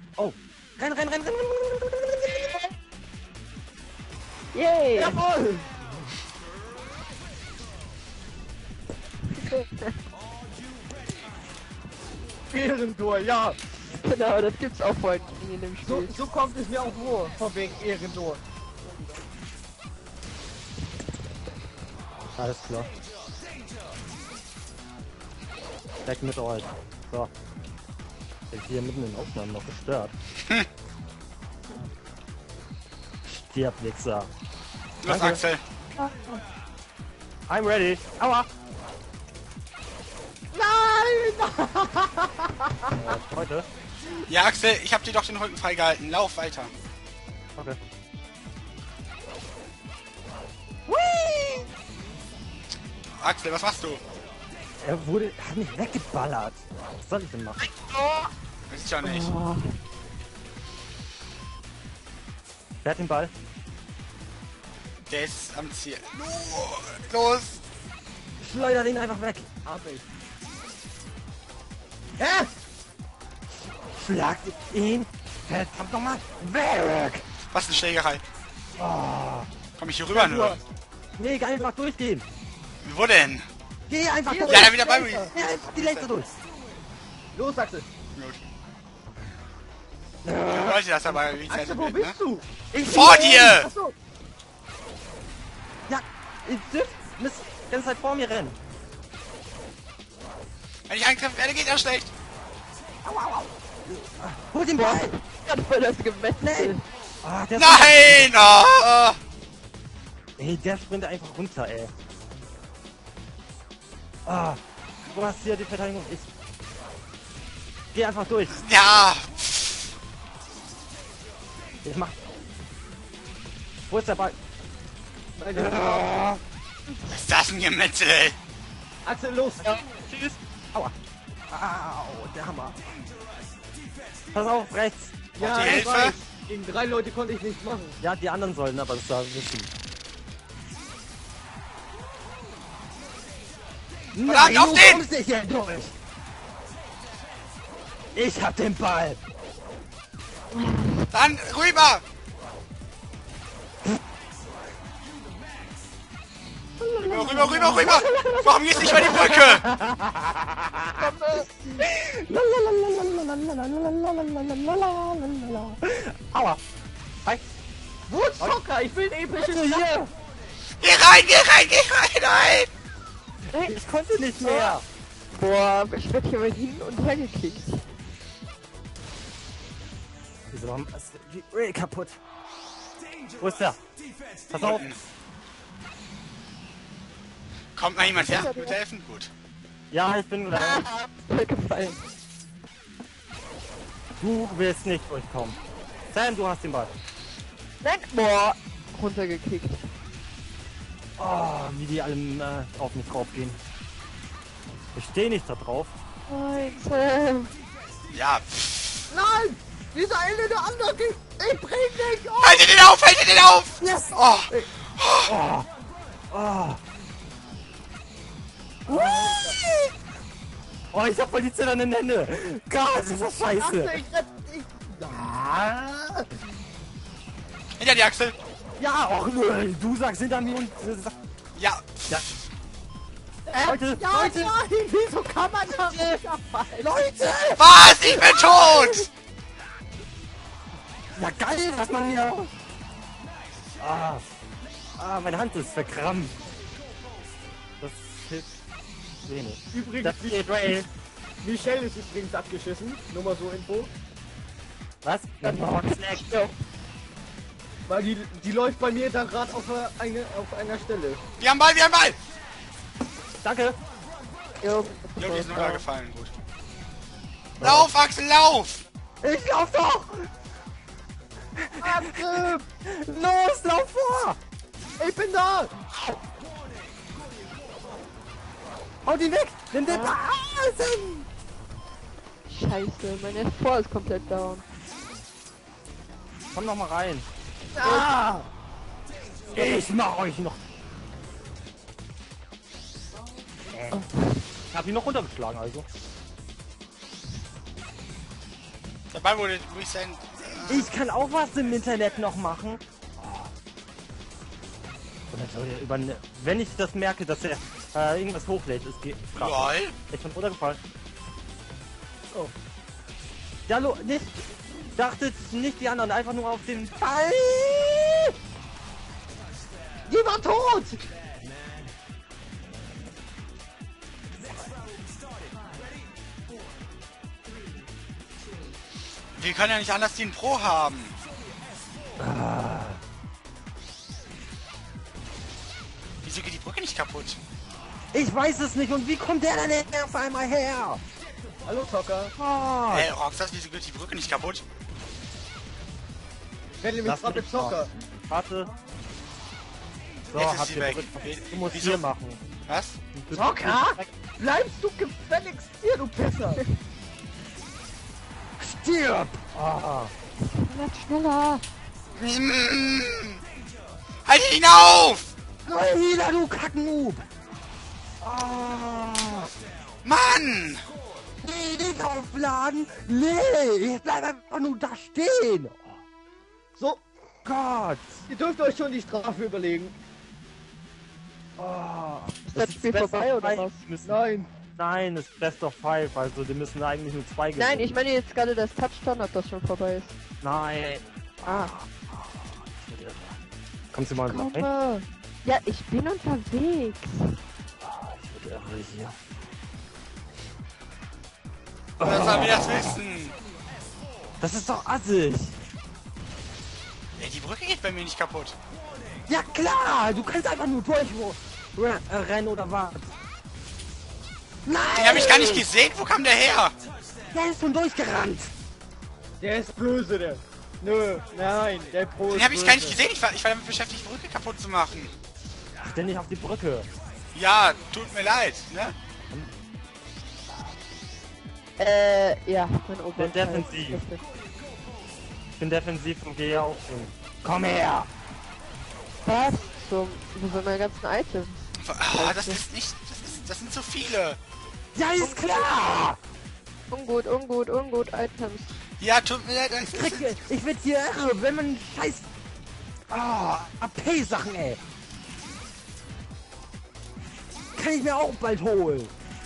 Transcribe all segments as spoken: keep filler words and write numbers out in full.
Oh. Renn, renn, renn, renn, renn, renn, renn, renn. Yay! Jawohl! Ehrentor, ja! Genau, das gibt's auch voll in dem So, Spiel. so kommt es mir auch vor, von wegen Ehrentor. Alles klar. Weg mit euch. So. Ich bin hier mitten in Aufnahmen noch gestört. Hm. Stirb, Wichser. Los, Danke. Axel. I'm ready. Aua! Nein! äh, heute? Ja, Axel, ich hab dir doch den Rücken freigehalten. Lauf weiter. Okay. Axel, was machst du? Er wurde, hat mich weggeballert. Was soll ich denn machen? Das ist ja nicht. Oh, Wer hat den Ball? Der ist am Ziel. Los! Schleuder den einfach weg. Hab ich. Hä? Schlag ihn. Verdammt nochmal. Weg! Was eine Schlägerei. Oh. Komm ich hier rüber nur? Nee, einfach durchgehen. Wo denn? Geh einfach durch. Ja, dann wieder bei mir. Ja, einfach die Letzte durch. Los, Axel. Gut. Du wolltest das aber wie Axel, Zeit wo mit, bist ne? du? Ich Vor bin dir! Achso. Ja, ihr dürft müsst die ganze Zeit vor mir rennen. Wenn ich angegriffen werde, geht er schlecht. Au, au, au. Hol den Ball. gerade voll das Gemetzel. Ah, der Nein! Oh. Ey, der sprintet einfach runter, ey. Ah, du hast hier die Verteidigung. Ich geh einfach durch. Ja! Ich mach. Wo ist der Ball? Was ist das ein Gemetzel, ey? Axel, los! Ja. Tschüss! Aua! Au, der Hammer! Pass auf, rechts! Ja, die Hilfe? Gegen drei Leute konnte ich nichts machen. Ja, die anderen sollen aber das da wissen. Verdammt, auf du den! kommst nicht hier durch! Ich hab den Ball! Dann rüber! Rüber, rüber, rüber, rüber! Warum geht's nicht über die Brücke? Aua! Hi! Woodstocker, ich will ein episches Warte hier! Geh rein, geh rein, geh rein, nein! Ich konnte nicht mehr! Boah, ich werd hier mal hin und her gekickt. Wieso haben ist die Rail kaputt? Wo ist der? Pass auf! Kommt mal jemand her? Bitte helfen? Gut. Ja, ich bin gleich. Voll gefallen. Du willst nicht durchkommen. Sam, du hast den Ball. Nein, boah, runtergekickt. Oh, wie die alle äh, auf mich draufgehen. Ich stehe nicht da drauf. Nein, Sam. Ja, pff. Nein! Dieser eine, der andere geht. Ich bring dich um! Haltet den auf, haltet den auf! Yes! Oh, Oh! Oh! Oh, ich hab voll die zitternden Hände! Gott, ist das scheiße! Axel, ich rett dich! Ah. hinter die Axel! Ja, och, nö, du sagst hinter mir und... Äh, sag, Ja, ja. Leute, Ja, Leute! nein! Wieso kann man das nicht abfallen? Leute! was? Ich bin tot! Ja, geil, dass man hier... Ah, ah, meine Hand ist verkrampft. Das hilft wenig. Übrigens, Das geht, Rail. Michelle ist übrigens abgeschissen. Nur mal so Info. Was? Oh, Snack. Weil die, die läuft bei mir da gerade auf, einer- eine, auf einer Stelle. Wir haben Ball, wir haben Ball! Danke. Jo, Jo, die ist runtergefallen, gut. Lauf, Axel, lauf! Ich lauf doch! Axel! Los, lauf vor! Ich bin da! Hau die weg! Nimm den Basen! scheiße, mein F vier ist komplett down. Komm noch mal rein. Ah! Ich mach euch noch. Ich hab ihn noch runtergeschlagen, also. Der Ball wurde resendt. Ich kann auch was im Internet noch machen. Oder soll der über ne- Wenn ich das merke, dass er äh, irgendwas hochlädt, ist geht. Lol. Ich bin runtergefallen. Oh. Ja, lo, nicht. Dachtet nicht die anderen, einfach nur auf den Ball. Jemand tot! Wir können ja nicht anders den Pro haben. Ah. Wieso geht die Brücke nicht kaputt? Ich weiß es nicht. Und wie kommt der denn auf einmal her? Hallo Zocker. Oh. Ey, Roxas, wieso geht die Brücke nicht kaputt? Ich werde nämlich Lass gerade mich Zocker. Warte. So, Jetzt ist habt sie ihr weg. Brücke. Du musst Wieso? hier machen. Was? Zocker? Bleibst du gefälligst hier, du Pisser! Stirb! Ah. Werd schneller. Mm. Halt ihn auf! Wieder, du Kacknoob! Ah. Mann! Nee, nicht aufladen! Nee, ich bleib einfach nur da stehen! So, Gott! ihr dürft euch schon die Strafe überlegen. Oh. Ist das Spiel Best vorbei of oder Five. was? Die müssen, Nein. Nein, es ist Best of Five, also die müssen eigentlich nur zwei gewinnen. Nein, ich meine jetzt gerade das Touchdown, ob das schon vorbei ist. Nein. Ah, Kommst du mal rein? komme. Ja, ich bin unterwegs. Ah, ich würde irre hier. Was soll wir das wissen? Das ist doch assig! Ey, die Brücke geht bei mir nicht kaputt. Ja klar, du kannst einfach nur durch wo re- äh, rennen oder was? Nein! Den habe ich gar nicht gesehen. Wo kam der her? Der ist schon durchgerannt! Der ist böse, der. Nö, nein, der Pro Den ist habe ich gar nicht böse. gesehen. Ich war, ich war damit beschäftigt, die Brücke kaputt zu machen. Ach, denn nicht auf die Brücke. Ja, tut mir leid, ne? Äh, ja, mein Opa. Bin defensiv. Ich bin defensiv und gehe ja auch hin. Komm her! Was? So, wo sind meine ganzen Items? Ah, das ist nicht... Das, ist, das sind zu viele. Ja, ist klar! Ungut, ungut, ungut, Items. Ja, tut mir leid. Ich, krieg, ich werd hier irre, wenn man scheiß... Ah, A P-Sachen, ey! Kann ich mir auch bald holen.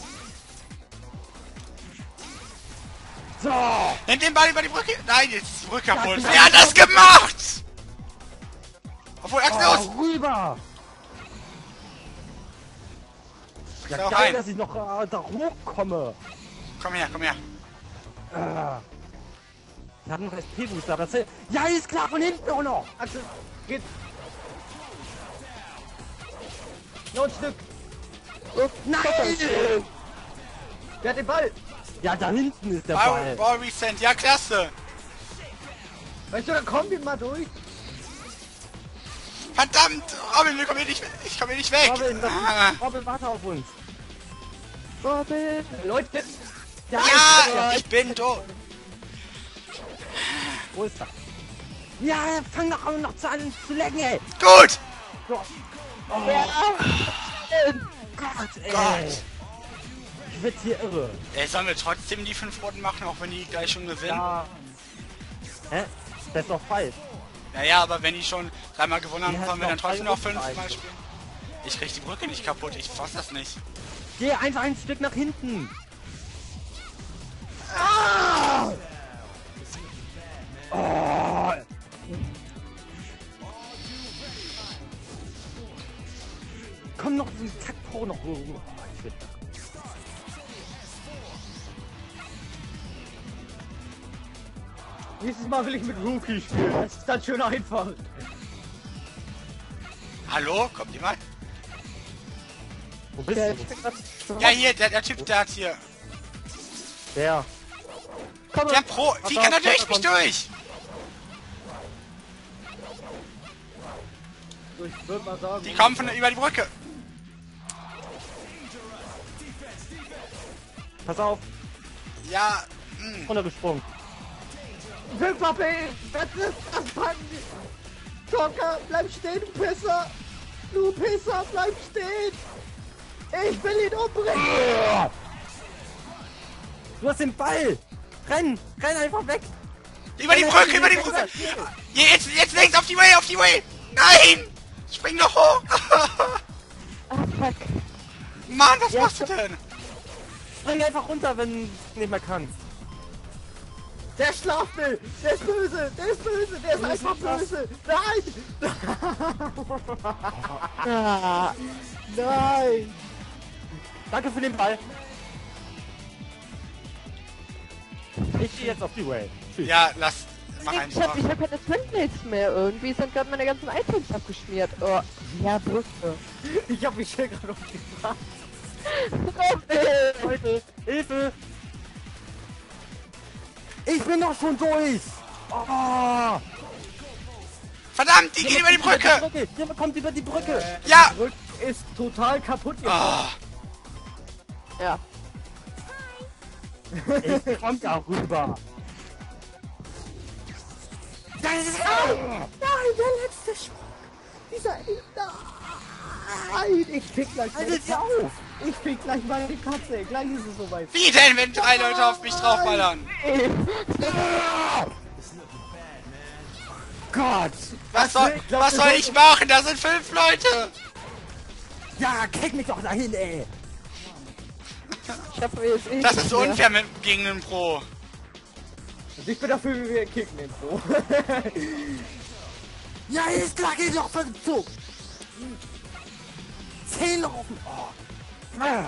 So! Nimm den Ball über die Brücke. Nein, jetzt ist die Brücke kaputt. Wer hat das gemacht? Obwohl, Axel, los! Oh, rüber! Ja, Schau geil, rein. dass ich noch äh, da hochkomme. Komm her, komm her. Äh, ich hab noch S P-Booster, aber das... Ja, ist klar, von hinten auch noch! Axel, geht. Noch ein Stück. Oh, Nein! Wer hat den Ball? Ja, da hinten ist der Ball, Ball. Ball Resend. Ja, klasse. Weißt du, dann kommen wir mal durch. Verdammt. Robin, wir kommen hier nicht, ich komme hier nicht weg. Robin, das, Ah. Robin, warte auf uns. Robin. Leute, Ja, Ja, ich bin tot. wo ist er? Ja, fang doch an, noch zu an zu lecken, ey. Gut. So. Oh, Ja. Gott, ey. Gott. Ich werd hier irre. Ey, sollen wir trotzdem die fünf Runden machen, auch wenn die gleich schon gewinnen? Ja. Hä? Best of Five. Naja, aber wenn die schon dreimal gewonnen haben, Die können wir hat dann noch trotzdem drei noch Runden fünfmal eigentlich. spielen. Ich krieg die Brücke nicht kaputt, ich fass das nicht. Geh einfach ein Stück nach hinten. ah! Oh. Komm noch so ein Zack Pro noch. Oh, ich will- Nächstes Mal will ich mit Rookie spielen. Das ist dann schön einfach. Hallo, kommt jemand? Wo bist Ja, du? ich bin grad Ja, hier, der, der Typ, der hat hier. Wer? Komm, Der Pro, wie kann er durch mich durch? So, ich würde mal sagen. Die kommen von über die Brücke. Pass auf, Ja, hm. runtergesprungen. fünf H P! Was ist das, Mann? Zocker, bleib stehen, du Pisser! Du Pisser, bleib stehen! Ich will ihn umbringen! Du hast den Ball! Renn! Renn einfach weg! Über die Brücke, über die Brücke! Jetzt, jetzt links auf die Way, auf die Way! Nein! Spring doch hoch! Ah, fuck. Mann, was Ja, machst du stopp. denn? Spring einfach runter, wenn du nicht mehr kannst. Der Schlafbill! Der ist böse! Der ist böse! Der ist Du einfach bist was? böse! Nein! Ah, Nein! Danke für den Ball. Ich gehe jetzt auf die Way. Tschüss. Ja, lass. Mach ich einfach. hab, ich hab keine Twinblades mehr. Irgendwie sind gerade meine ganzen Items abgeschmiert. Oh, ja, Brücke. Ich hab mich hier gerade umgebracht. Leute, Hilfe! Ich bin doch schon durch! Oh! Verdammt, die geht über die Brücke! Jemand kommt über die Brücke! Ja! Die Brücke ist total kaputt jetzt. Oh, Ja. Ich komm da rüber! Nein, der letzte Sprung. Dieser... Nein, ich fick gleich meine Haltet sie Katze. auf! Ich fick gleich meine Katze. Gleich ist es soweit. wie denn, wenn drei Leute auf mich draufballern? Gott! Was soll, ich glaub, was wir soll sollten- ich machen? Da sind fünf Leute! Ja, kick mich doch dahin, ey! Ich hab mir jetzt eh Das nicht ist mehr. unfair mit, gegen einen Pro. Und ich bin dafür, wie wir kicken den Pro. Ja, jetzt lag ich doch für den Zug! Zehn laufen! Oh. Ah.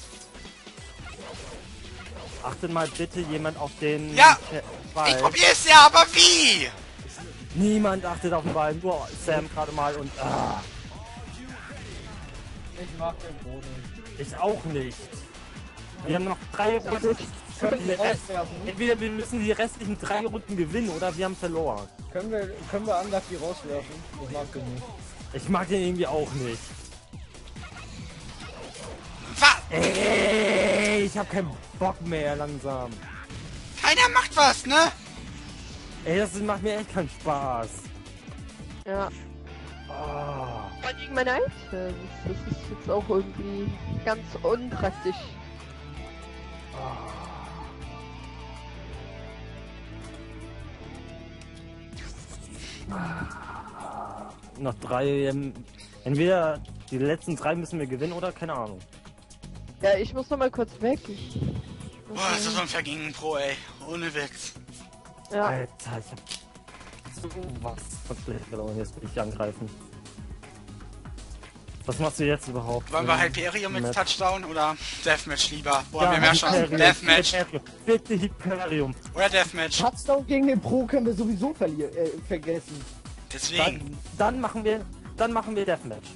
Achtet mal bitte jemand auf den Ja, Ball. Ich probier's ja, aber wie? Niemand achtet auf den Ball, nur Sam gerade mal und ah, Ich mag den Pro nicht. ich auch nicht. Wir haben noch drei Runden. Können wir Rest- rauswerfen? Entweder wir müssen die restlichen drei Runden gewinnen oder wir haben verloren. Können wir, können wir Unlucky rauswerfen? Ich mag den nicht. Ich mag den irgendwie auch nicht. Was? Ey, ich hab keinen Bock mehr langsam. Keiner macht was, ne? Ey, das macht mir echt keinen Spaß. Ja. Ah. Vor allem meine Items. Das ist jetzt auch irgendwie ganz unpraktisch. Noch drei. Ähm, entweder die letzten drei müssen wir gewinnen oder keine Ahnung. Ja, ich muss noch mal kurz weg. Ich, Boah, das ist unfair gegen einen Pro, ey. Ohne Witz. ja. Alter, ich hab so was von schlecht verloren. Jetzt will ich angreifen. Was machst du jetzt überhaupt? Wollen wir Hyperion mit Match? Touchdown oder Deathmatch lieber? Wo haben wir mehr Hyperion, Chancen? Deathmatch. Hyperion. Bitte Hyperium. Oder Deathmatch. Touchdown gegen den Pro können wir sowieso verlieren, äh, vergessen. Deswegen. Dann, dann machen wir, dann machen wir Deathmatch.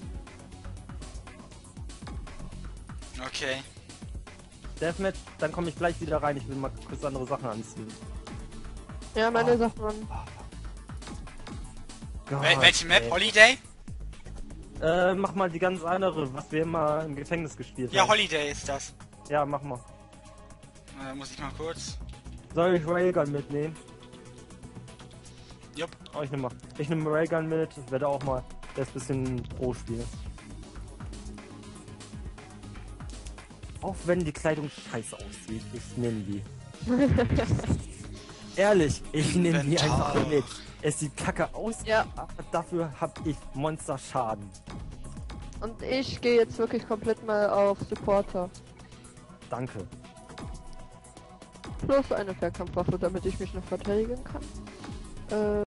Okay. Deathmatch, dann komme ich gleich wieder rein. Ich will mal kurz andere Sachen anziehen. Ja, meine Sachen waren. Gott, Wel welche Map? ey. Holiday? Äh, mach mal die ganz andere, was wir immer im Gefängnis gespielt Ja, haben. Holiday ist das. Ja, mach mal. Äh, muss ich mal kurz. Soll ich Railgun mitnehmen? Jupp. Oh, ich nehme mal. Ich nehme Railgun mit. Ich werde auch mal das bisschen Pro spielen. Auch wenn die Kleidung scheiße aussieht, ich nehme die. Ehrlich, ich nehme die Inventar. einfach mit. Es sieht kacke aus, Ja. aber dafür habe ich Monsterschaden. Und ich gehe jetzt wirklich komplett mal auf Supporter. Danke. Plus eine Fernkampfwaffe, damit ich mich noch verteidigen kann. Äh.